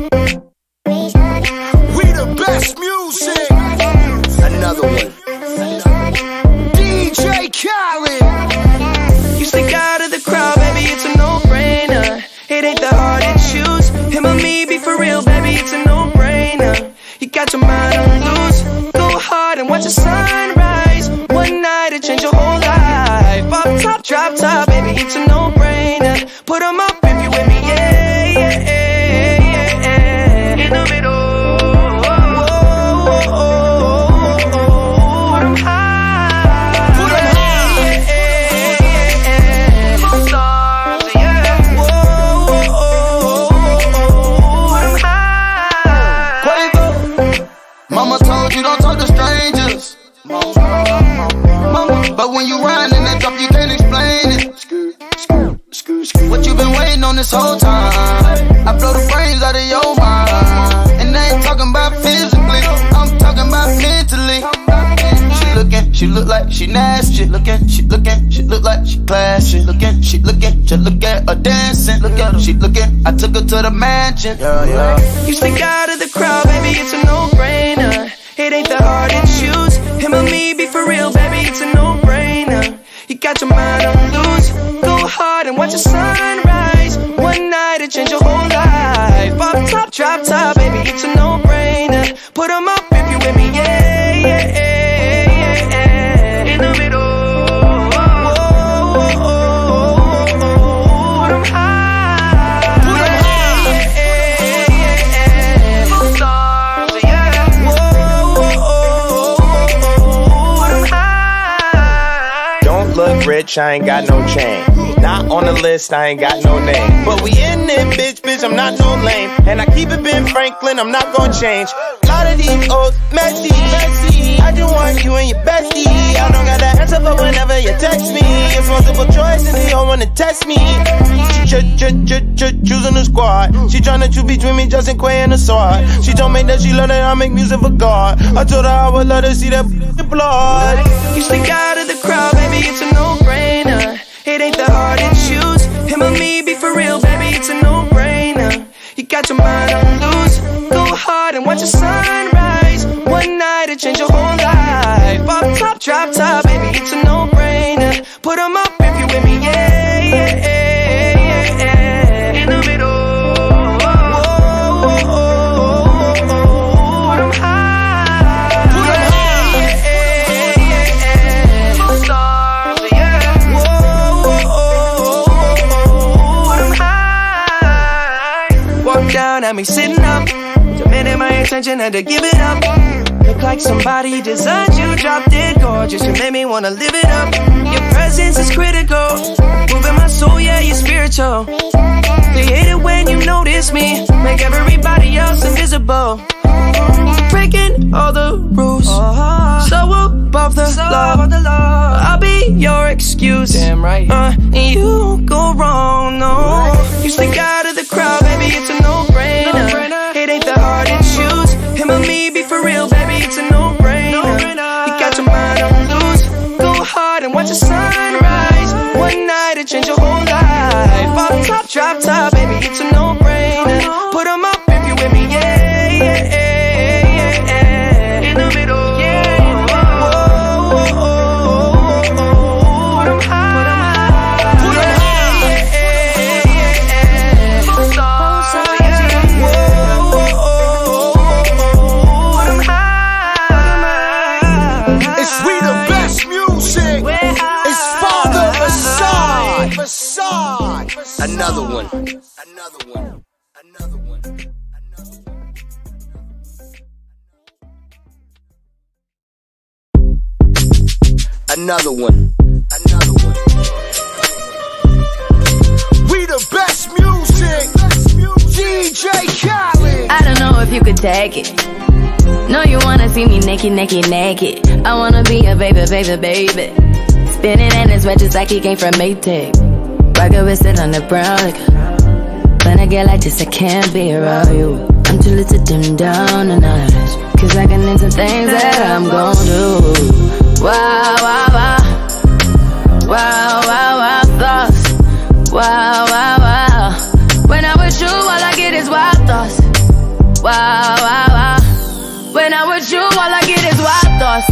We the best music. Another one. DJ Khaled. You stick out of the crowd, baby, it's a no-brainer. It ain't that hard to choose. Him or me, be for real, baby, it's a no-brainer. You got your mind on loose. Go hard and watch the sunrise. One night to change your whole life. Up top, drop top, baby, it's a no-brainer. Put 'em up if you with me, yeah, yeah, yeah, yeah. In the middle. Mama told you don't talk to strangers. Mama, but when you ride in that drop, you can't explain it. What you been waiting on this whole time? I blow the brains out of your mind. And I ain't talking about physically, I'm talking about mentally. She look like she nasty. She look like she classy. She look at her dancing. Look at her, she looking. I took her to the mansion. Yeah. You stick out of the crowd, baby, it's a no-brainer. It ain't that hard to choose. Him or me, be for real, baby, it's a no-brainer. You got your mind on loose. Go hard and watch the sunrise. One night to change your whole life. Up top, drop top, baby, it's a no-brainer. Put 'em up if you with me, yeah, yeah, yeah, yeah. In the middle. Look rich, I ain't got no chain. Not on the list, I ain't got no name. But we in it, bitch, I'm not no lame. And I keep it Ben Franklin, I'm not gonna change. A lot of these old messy. I just want you and your bestie. I don't got that answer, but whenever you text me, it's multiple choice and they all wanna test me. Choosing the squad. She tryna choose between me, Justin Quay and the sword. She told me that she love that I make music for God. I told her I would let her see that blood. You stick out of the crowd, baby, it's a no-brainer. It ain't that hard to choose. Him or me, be for real, baby, it's a no-brainer. You got your mind on loose. Go hard and watch the sunrise. One night to change your whole life. Up top, drop top, baby, it's a no-brainer. Put 'em up if you with me, yeah, yeah, yeah, yeah. In the middle. Down at me sitting up, demanding my attention, had to give it up. Look like somebody designed you, dropped it gorgeous. You made me wanna live it up. Your presence is critical, moving my soul, yeah, you're spiritual. They hate it when you notice me, make everybody else invisible. Breaking all the rules, so above the law. I'll be your excuse, damn right. And you won't go wrong, no. You stick out of the crowd, baby, it's a no-brainer. It ain't that hard to choose. Him or me, be for real, baby, it's a no-brainer. You got your mind on loose. Go hard and watch the sunrise. One night to change your whole life. Up top, drop top, baby, it's a no-brainer. Put 'em up if you with me, yeah, yeah, yeah, yeah. In the middle, yeah. Put 'em high. Put 'em high. It's we the best music. It's Father Assad. Another one. Another one. Another one. Another one. Another one. We the best music. DJ Khaled. I don't know if you could take it. No, you wanna see me naked. I wanna be a baby. Spinning in his red just like he came from Maytag. Rocket with it on the brown liquor. When I get like this, I can't be around you. I'm too little to dim down a notch, cause I can into things that I'm gon' do. Wow, wow, wow. Wow, wow, wow, thoughts. Wow, wow, wow. When I'm with you, all I get is wild thoughts. Wow, wow, wow. When I'm with you, all I get is wild thoughts.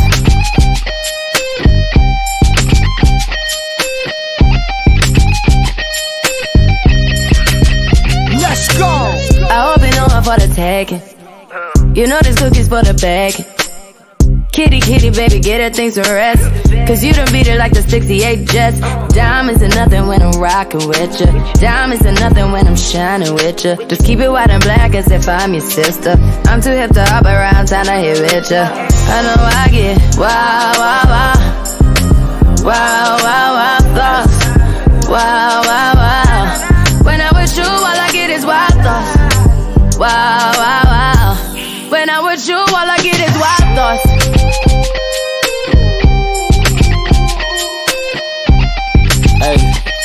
Let's go. I hope you know I'm for the taking. You know this cookie's for the bag. Kitty, kitty, baby, get her things to rest. Cause you done beat it like the 68 Jets. Diamonds are nothing when I'm rockin' with ya. Diamonds are nothing when I'm shining with ya. Just keep it white and black as if I'm your sister. I'm too hip to hop around, time to hit with ya. I know I get wow, wow, wow. Wow, wow, wow, thoughts. Wow, wow, wow. When I'm with you, all I get is wild thoughts. Wow, wow, wow. When I'm with you, all I get is wild thoughts. Hey,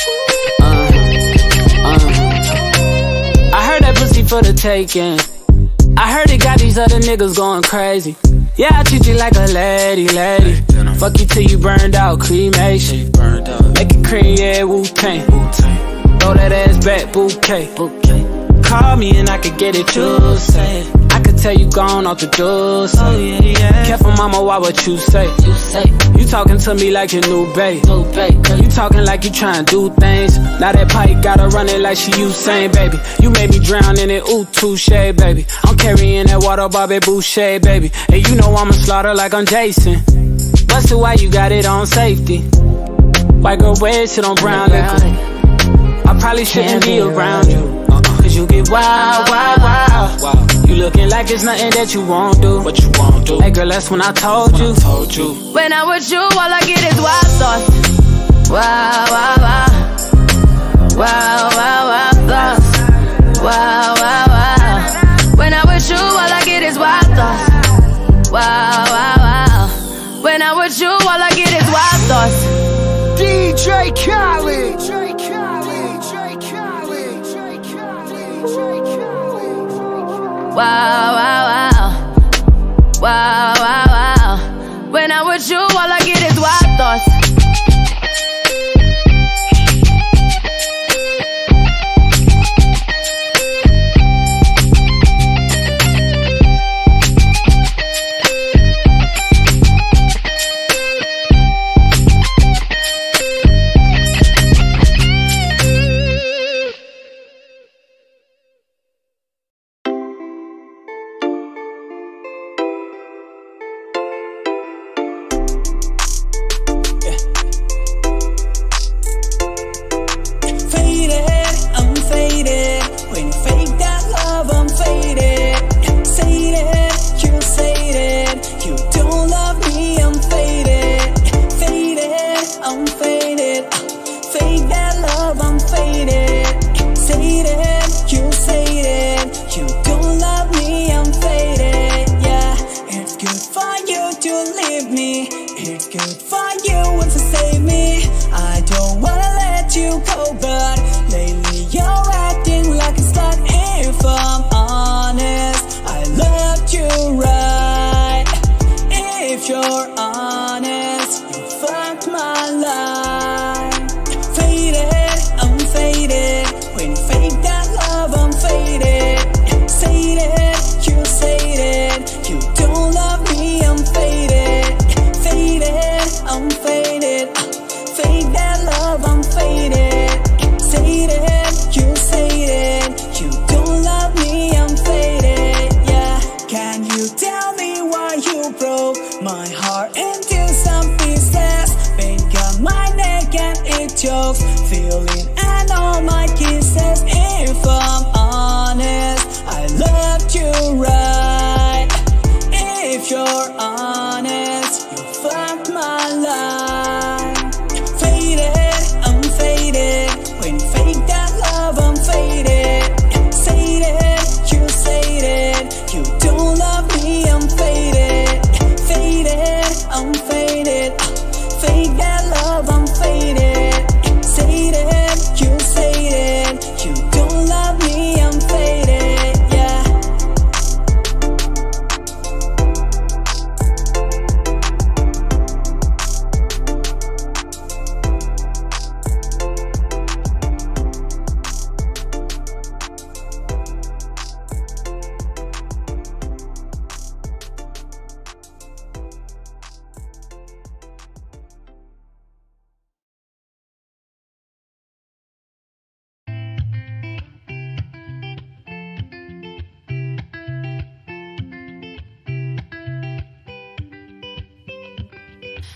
I heard that pussy for the taking. I heard it got these other niggas going crazy. Yeah, I treat you like a lady, lady. Fuck you till you burned out, cremation. Make it cream, yeah, Wu-Tang. Throw that ass back, bouquet. Call me and I could get it, you say. I could tell you gone off the door. Oh, yeah, yeah. Careful, mama, why what you say? You talking to me like your new babe. You talking like you trying to do things. Now that pipe gotta run it like she Usain, baby. You made me drown in it, ooh, touche, baby. I'm carrying that water, Bobby Boucher, baby. And you know I'ma slaughter like I'm Jason. Busted, why you got it on safety? White girl red shit on brown liquor. I probably shouldn't be around you. Cause you get wild, wild, wild. You looking like it's nothing that you won't do. What you won't do? Hey girl, that's when I told you. When I'm with you, all I get is wild thoughts. Wow, wow, wow. Wow, wow, wow, thoughts. Wow, wow, wow. When I'm with you, all I get is wild thoughts. Wow, wow, wow. When I'm with you, all I get is wild thoughts. DJ Khaled. Wow, wow, wow. Wow, wow, wow. When I'm with you, all I get is wild thoughts.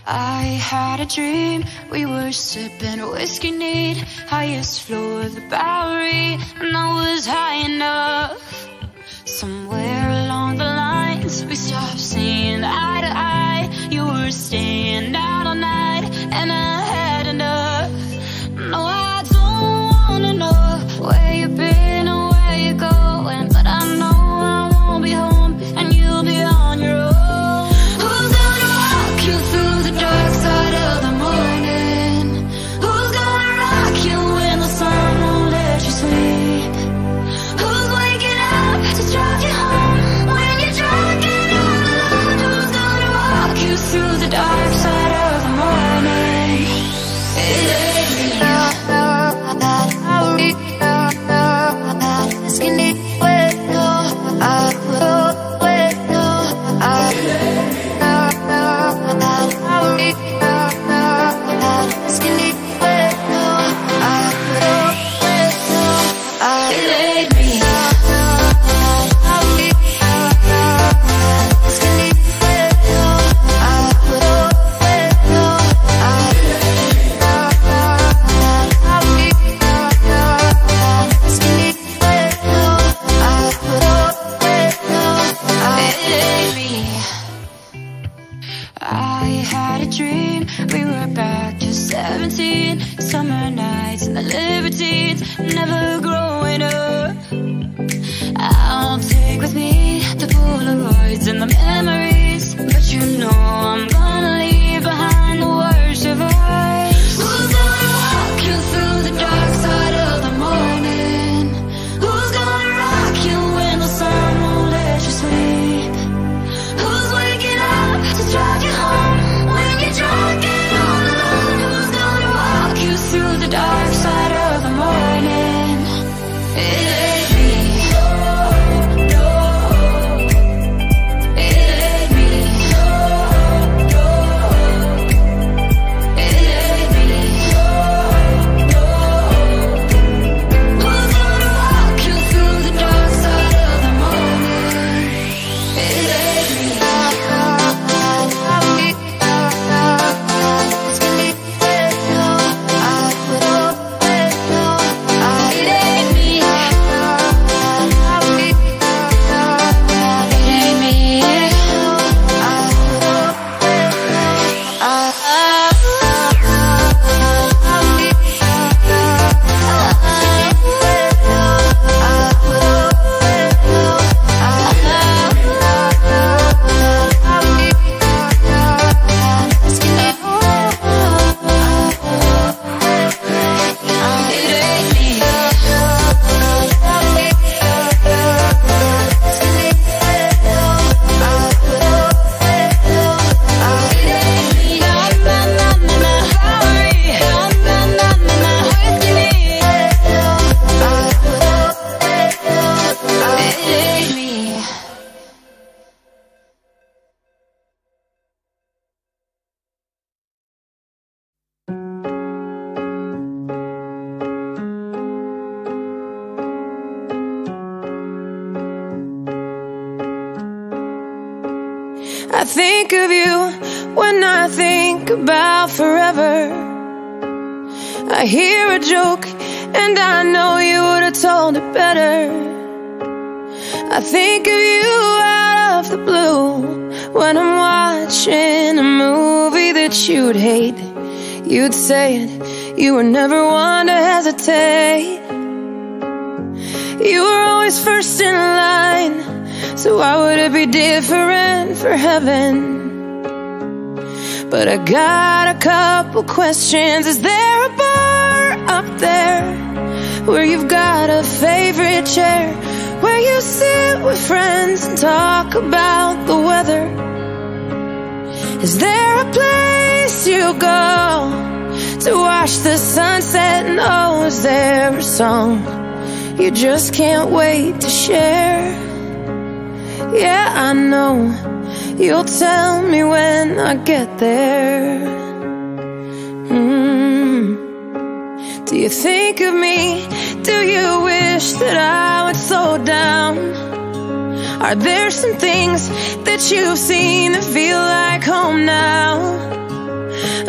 I had a dream, we were sipping whiskey neat, highest floor of the Bowery, and I was high enough. Somewhere along the lines, we stopped seeing eye to eye. You were staying out all night, and I had enough. No, I don't wanna know where you've been or where you're going, but I know I won't be home, and you'll be on your own. Who's gonna walk you through the dark side of the morning? Who's gonna rock you when the sun won't let you sleep? Who's waking up to drive you home when you're drunk and all alone? Who's gonna walk you through the dark side of the morning? It ain't me. Summer nights and the libertines, never growing up. I'll take with me the Polaroids and the memories, but you know I'm gonna leave behind the worst of us. Who's gonna walk you through the dark side of the morning? Who's gonna rock you when the sun won't let you sleep? Who's waking up to drive you home when you're drunk and all alone? Who's gonna walk you through the dark side of the morning? It ain't me. No, it ain't me. No, it ain't me. No, who's gonna walk you through the dark side of the morning? It ain't me. I think of you when I think about forever. I hear a joke and I know you would have told it better. I think of you out of the blue when I'm watching a movie that you'd hate. You'd say it, you were never one to hesitate. You were always first in line, so why would it be different for heaven? But I got a couple questions. Is there a bar up there where you've got a favorite chair, where you sit with friends and talk about the weather? Is there a place you go to watch the sunset? And oh, is there a song you just can't wait to share? Yeah, I know you'll tell me when I get there. Do you think of me? Do you wish that I would slow down? Are there some things that you've seen that feel like home now?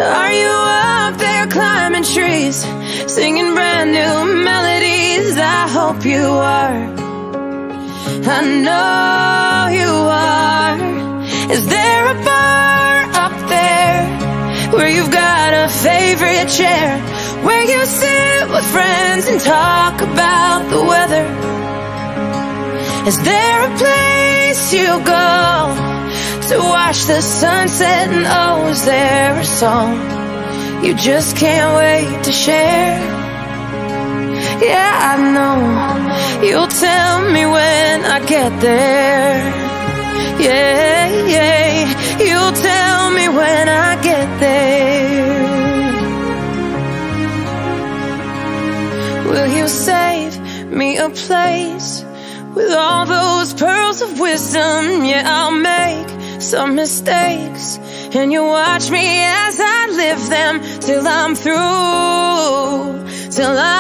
Are you up there climbing trees, singing brand new melodies? I hope you are. I know you are. Is there a bar up there where you've got a favorite chair, where you sit with friends and talk about the weather? Is there a place you go to watch the sunset, and oh, is there a song you just can't wait to share? Yeah, I know you'll tell me when I get there. Yeah, yeah, you'll tell me when I get there. Will you save me a place with all those pearls of wisdom? Yeah, I'll make some mistakes, and you watch me as I live them till I'm through, till